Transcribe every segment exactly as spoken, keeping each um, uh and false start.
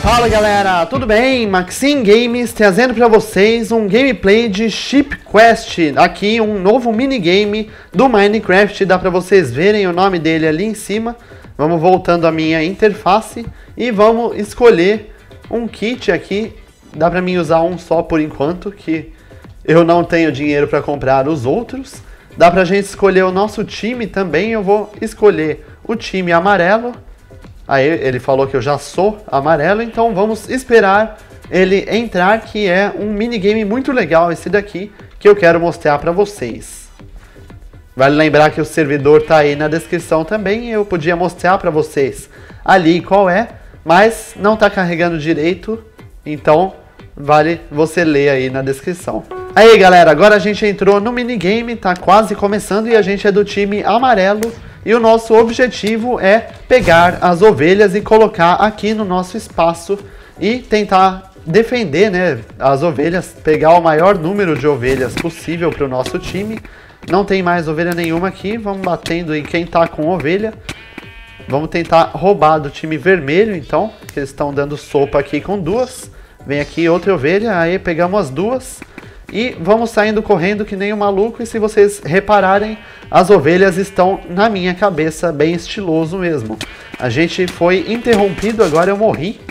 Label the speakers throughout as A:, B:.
A: Fala galera, tudo bem? Maxim Games trazendo para vocês um gameplay de Ship Quest. Aqui um novo minigame do Minecraft, dá para vocês verem o nome dele ali em cima. Vamos voltando à minha interface e vamos escolher um kit aqui. Dá para mim usar um só por enquanto, que eu não tenho dinheiro para comprar os outros. Dá pra gente escolher o nosso time também, eu vou escolher o time amarelo. Aí ele falou que eu já sou amarelo, então vamos esperar ele entrar, que é um minigame muito legal esse daqui, que eu quero mostrar pra vocês. Vale lembrar que o servidor tá aí na descrição também, eu podia mostrar pra vocês ali qual é, mas não tá carregando direito, então vale você ler aí na descrição. Aí galera, agora a gente entrou no minigame, tá quase começando e a gente é do time amarelo. E o nosso objetivo é pegar as ovelhas e colocar aqui no nosso espaço e tentar defender, né, as ovelhas, pegar o maior número de ovelhas possível para o nosso time. Não tem mais ovelha nenhuma aqui, vamos batendo em quem tá com ovelha. Vamos tentar roubar do time vermelho então, que eles estão dando sopa aqui com duas. Vem aqui outra ovelha, aí pegamos as duas. E vamos saindo correndo que nem um maluco, e se vocês repararem, as ovelhas estão na minha cabeça, bem estiloso mesmo. A gente foi interrompido, agora eu morri.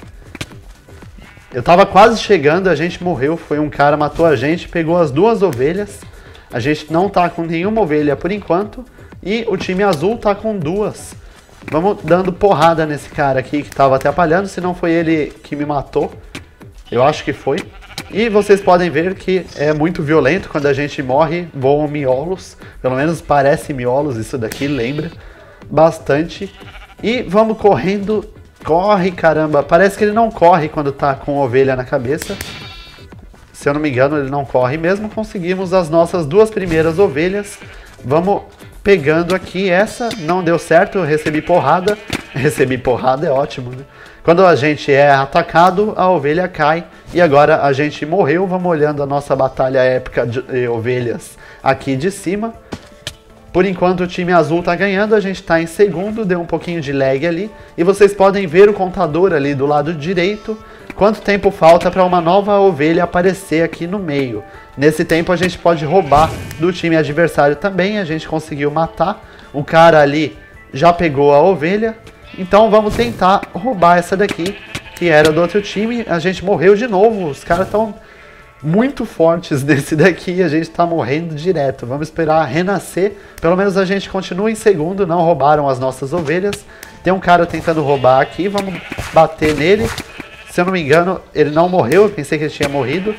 A: Eu tava quase chegando, a gente morreu, foi um cara, matou a gente, pegou as duas ovelhas. A gente não tá com nenhuma ovelha por enquanto, e o time azul tá com duas. Vamos dando porrada nesse cara aqui que tava atrapalhando, se não foi ele que me matou. Eu acho que foi. E vocês podem ver que é muito violento quando a gente morre, voam miolos. Pelo menos parece miolos, isso daqui lembra bastante. E vamos correndo. Corre, caramba. Parece que ele não corre quando tá com ovelha na cabeça. Se eu não me engano, ele não corre mesmo. Conseguimos as nossas duas primeiras ovelhas. Vamos pegando aqui essa. Não deu certo, eu recebi porrada. Recebi porrada é ótimo, né? Quando a gente é atacado, a ovelha cai. E agora a gente morreu. Vamos olhando a nossa batalha épica de ovelhas aqui de cima. Por enquanto o time azul tá ganhando. A gente tá em segundo. Deu um pouquinho de lag ali. E vocês podem ver o contador ali do lado direito. Quanto tempo falta para uma nova ovelha aparecer aqui no meio. Nesse tempo a gente pode roubar do time adversário também. A gente conseguiu matar. O cara ali já pegou a ovelha. Então vamos tentar roubar essa daqui, que era do outro time. A gente morreu de novo, os caras estão muito fortes nesse daqui, a gente está morrendo direto. Vamos esperar renascer, pelo menos a gente continua em segundo, não roubaram as nossas ovelhas. Tem um cara tentando roubar aqui, vamos bater nele. Se eu não me engano, ele não morreu, eu pensei que ele tinha morrido.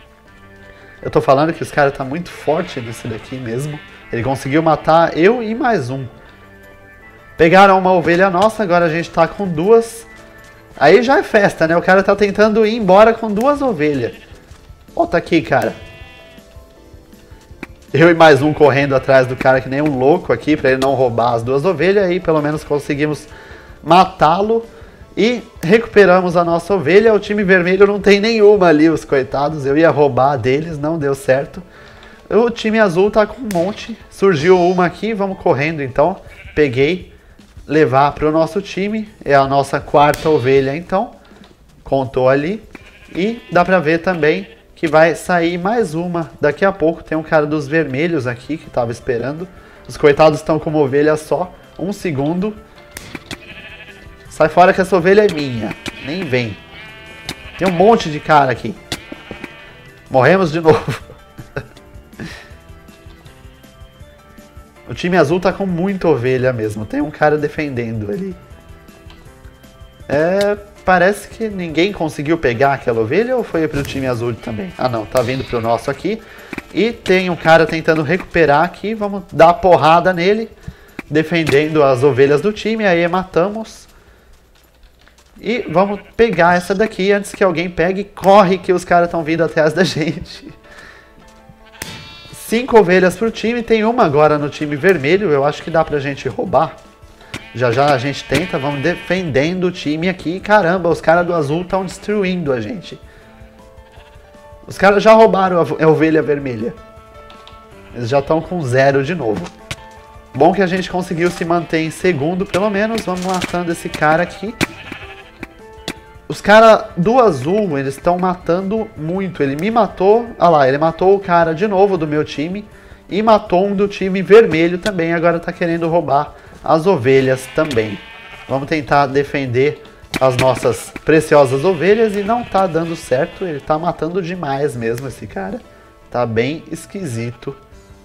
A: Eu tô falando que os caras estão muito fortes nesse daqui mesmo. Ele conseguiu matar eu e mais um. Pegaram uma ovelha nossa, agora a gente tá com duas. Aí já é festa, né? O cara tá tentando ir embora com duas ovelhas. Volta aqui, cara. Eu e mais um correndo atrás do cara que nem um louco aqui, pra ele não roubar as duas ovelhas. Aí pelo menos conseguimos matá-lo e recuperamos a nossa ovelha. O time vermelho não tem nenhuma ali, os coitados. Eu ia roubar deles, não deu certo. O time azul tá com um monte. Surgiu uma aqui, vamos correndo então. Peguei. Levar para o nosso time, é a nossa quarta ovelha então, contou ali, e dá para ver também que vai sair mais uma daqui a pouco. Tem um cara dos vermelhos aqui que estava esperando, os coitados estão com uma ovelha só, um segundo, sai fora que essa ovelha é minha, nem vem, tem um monte de cara aqui, morremos de novo. O time azul tá com muita ovelha mesmo. Tem um cara defendendo ali. É, parece que ninguém conseguiu pegar aquela ovelha ou foi pro time azul também? Ah não, tá vindo pro nosso aqui. E tem um cara tentando recuperar aqui. Vamos dar porrada nele. Defendendo as ovelhas do time. Aí matamos. E vamos pegar essa daqui antes que alguém pegue. Corre que os caras estão vindo atrás da gente. Cinco ovelhas pro time, tem uma agora no time vermelho, eu acho que dá pra gente roubar. Já já a gente tenta, vamos defendendo o time aqui. Caramba, os caras do azul estão destruindo a gente. Os caras já roubaram a ovelha vermelha. Eles já estão com zero de novo. Bom que a gente conseguiu se manter em segundo, pelo menos. Vamos matando esse cara aqui. Os caras do azul, eles estão matando muito. Ele me matou, olha lá, ele matou o cara de novo do meu time. E matou um do time vermelho também, agora tá querendo roubar as ovelhas também. Vamos tentar defender as nossas preciosas ovelhas e não tá dando certo. Ele tá matando demais mesmo esse cara. Tá bem esquisito.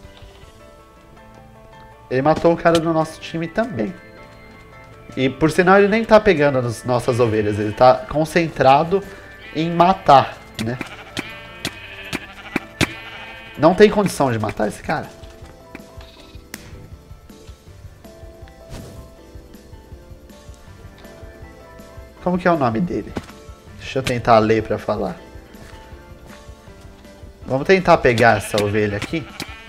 A: Ele matou o cara do nosso time também. E por sinal ele nem tá pegando as nossas ovelhas, ele tá concentrado em matar, né? Não tem condição de matar esse cara. Como que é o nome dele? Deixa eu tentar ler pra falar. Vamos tentar pegar essa ovelha aqui.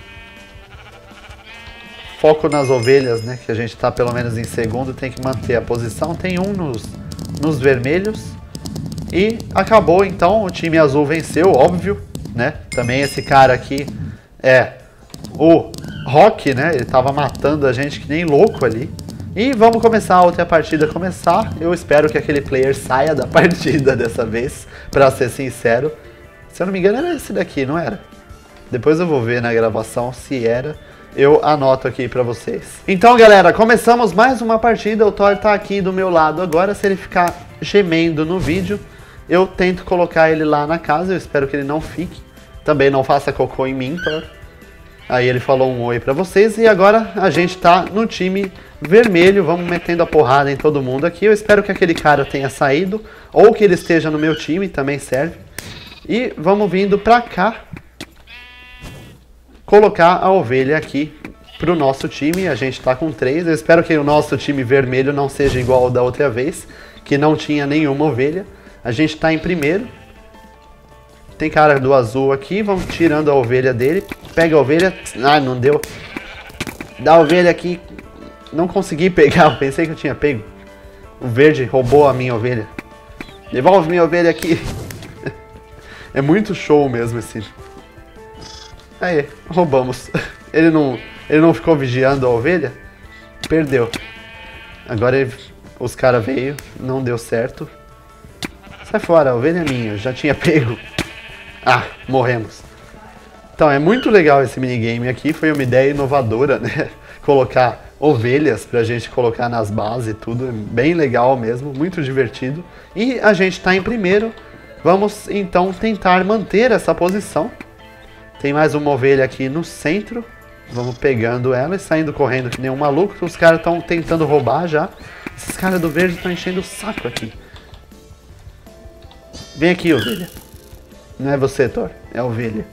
A: Foco nas ovelhas, né? Que a gente tá pelo menos em segundo. Tem que manter a posição. Tem um nos, nos vermelhos. E acabou então. O time azul venceu, óbvio. Né? Também esse cara aqui é o Rock, né? Ele tava matando a gente que nem louco ali. E vamos começar a outra partida começar. Eu espero que aquele player saia da partida dessa vez, pra ser sincero. Se eu não me engano era esse daqui, não era? Depois eu vou ver na gravação se era. Eu anoto aqui pra vocês. Então galera, começamos mais uma partida. O Thor tá aqui do meu lado agora. Se ele ficar gemendo no vídeo, eu tento colocar ele lá na casa, eu espero que ele não fique. Também não faça cocô em mim, Thor. Aí ele falou um oi pra vocês e agora a gente tá no time vermelho. Vamos metendo a porrada em todo mundo aqui. Eu espero que aquele cara tenha saído ou que ele esteja no meu time, também serve. E vamos vindo pra cá colocar a ovelha aqui pro nosso time. A gente tá com três. Eu espero que o nosso time vermelho não seja igual ao da outra vez, que não tinha nenhuma ovelha. A gente tá em primeiro. Tem cara do azul aqui. Vamos tirando a ovelha dele. Pega a ovelha. Ah, não deu. Dá a ovelha aqui. Não consegui pegar. Eu pensei que eu tinha pego. O verde roubou a minha ovelha. Devolve minha ovelha aqui. É muito show mesmo esse. Aí, roubamos. Ele não, ele não ficou vigiando a ovelha. Perdeu. Agora ele, os caras veio. Não deu certo. Sai fora, a ovelha é minha, eu já tinha pego. Ah, morremos. Então, é muito legal esse minigame aqui, foi uma ideia inovadora, né? Colocar ovelhas pra gente colocar nas bases e tudo, é bem legal mesmo, muito divertido. E a gente tá em primeiro, vamos então tentar manter essa posição. Tem mais uma ovelha aqui no centro, vamos pegando ela e saindo correndo que nem um maluco, os caras estão tentando roubar já. Esses caras do verde estão enchendo o saco aqui. Vem aqui, ovelha. Não é você, Thor. É a ovelha.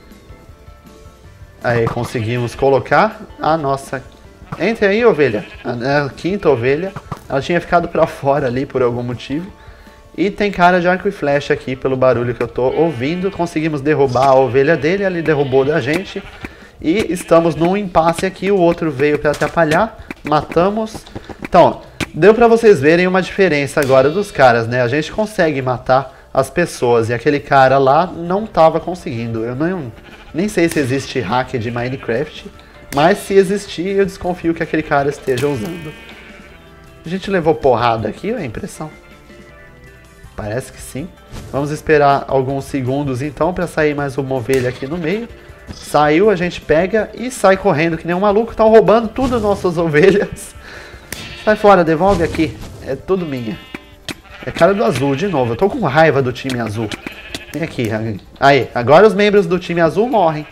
A: Aí, conseguimos colocar a nossa... Entre aí, ovelha. A, a quinta ovelha. Ela tinha ficado pra fora ali por algum motivo. E tem cara de arco e flecha aqui, pelo barulho que eu tô ouvindo. Conseguimos derrubar a ovelha dele. Ele derrubou da gente. E estamos num impasse aqui. O outro veio pra atrapalhar. Matamos. Então, deu pra vocês verem uma diferença agora dos caras, né? A gente consegue matar as pessoas, e aquele cara lá não estava conseguindo. Eu não, nem sei se existe hack de Minecraft, mas se existir, eu desconfio que aquele cara esteja usando. A gente levou porrada aqui, ou é impressão? Parece que sim. Vamos esperar alguns segundos então para sair mais uma ovelha aqui no meio. Saiu, a gente pega e sai correndo que nem um maluco. Estão roubando tudo as nossas ovelhas. Sai fora, devolve aqui. É tudo minha. É cara do azul de novo. Eu tô com raiva do time azul. Vem aqui. Aí, agora os membros do time azul morrem.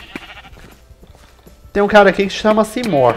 A: Tem um cara aqui que chama Seymour.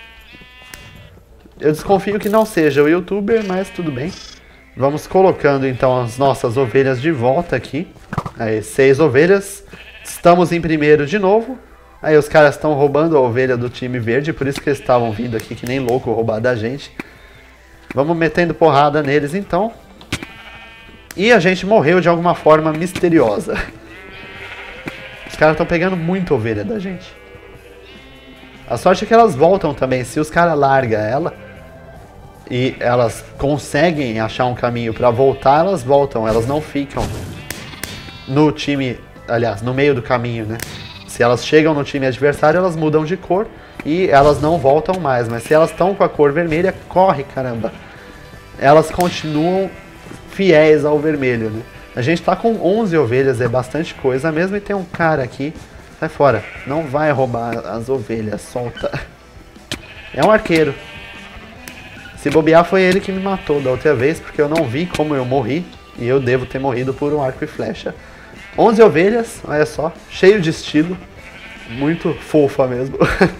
A: Eu desconfio que não seja o youtuber, mas tudo bem. Vamos colocando então as nossas ovelhas de volta aqui. Aí, seis ovelhas. Estamos em primeiro de novo. Aí os caras estão roubando a ovelha do time verde, por isso que eles estavam vindo aqui que nem louco roubar da gente. Vamos metendo porrada neles então. E a gente morreu de alguma forma misteriosa. Os caras estão pegando muita ovelha da gente. A sorte é que elas voltam também. Se os caras largam ela e elas conseguem achar um caminho para voltar, elas voltam. Elas não ficam no time, aliás, no meio do caminho, né? Se elas chegam no time adversário, elas mudam de cor e elas não voltam mais. Mas se elas estão com a cor vermelha, corre, caramba. Elas continuam fiéis ao vermelho, né? A gente tá com onze ovelhas, é bastante coisa mesmo, e tem um cara aqui. Sai fora, não vai roubar as ovelhas, solta. É um arqueiro. Se bobear foi ele que me matou da outra vez, porque eu não vi como eu morri, e eu devo ter morrido por um arco e flecha. onze ovelhas, olha só, cheio de estilo, muito fofa mesmo.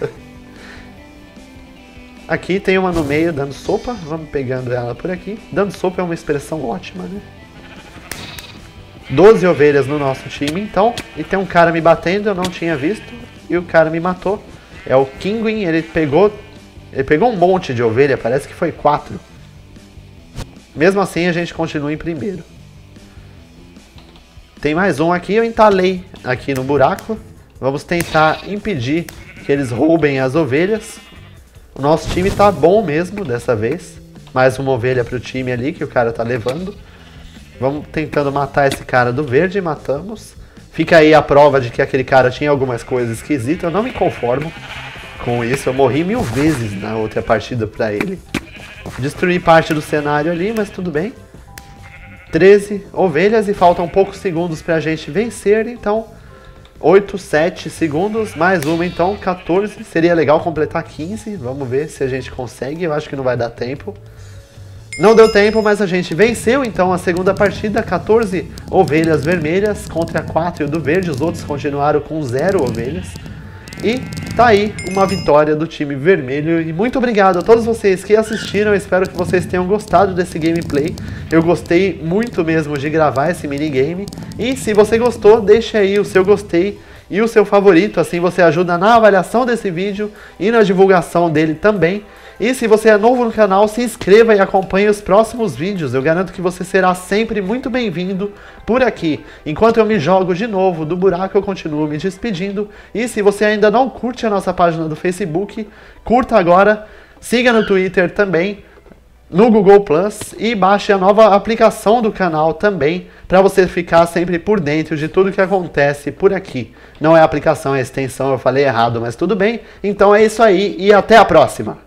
A: Aqui tem uma no meio dando sopa, vamos pegando ela por aqui. Dando sopa é uma expressão ótima, né? doze ovelhas no nosso time, então. E tem um cara me batendo, eu não tinha visto. E o cara me matou. É o Kinguin, ele pegou... Ele pegou um monte de ovelha, parece que foi quatro. Mesmo assim, a gente continua em primeiro. Tem mais um aqui, eu entalei aqui no buraco. Vamos tentar impedir que eles roubem as ovelhas. O nosso time tá bom mesmo dessa vez. Mais uma ovelha pro time ali que o cara tá levando. Vamos tentando matar esse cara do verde, matamos. Fica aí a prova de que aquele cara tinha algumas coisas esquisitas. Eu não me conformo com isso. Eu morri mil vezes na outra partida pra ele. Destruí parte do cenário ali, mas tudo bem. treze ovelhas e faltam poucos segundos pra gente vencer, então... oito, sete segundos, mais uma então, quatorze. Seria legal completar quinze. Vamos ver se a gente consegue. Eu acho que não vai dar tempo. Não deu tempo, mas a gente venceu então a segunda partida. quatorze ovelhas vermelhas contra quatro do verde. Os outros continuaram com zero ovelhas. E tá aí uma vitória do time vermelho. E muito obrigado a todos vocês que assistiram. Eu espero que vocês tenham gostado desse gameplay. Eu gostei muito mesmo de gravar esse minigame. E se você gostou, deixe aí o seu gostei e o seu favorito. Assim você ajuda na avaliação desse vídeo e na divulgação dele também. E se você é novo no canal, se inscreva e acompanhe os próximos vídeos. Eu garanto que você será sempre muito bem-vindo por aqui. Enquanto eu me jogo de novo do buraco, eu continuo me despedindo. E se você ainda não curte a nossa página do Facebook, curta agora, siga no Twitter também, no Google Plus, e baixe a nova aplicação do canal também, para você ficar sempre por dentro de tudo que acontece por aqui. Não é aplicação, é extensão, eu falei errado, mas tudo bem. Então é isso aí e até a próxima!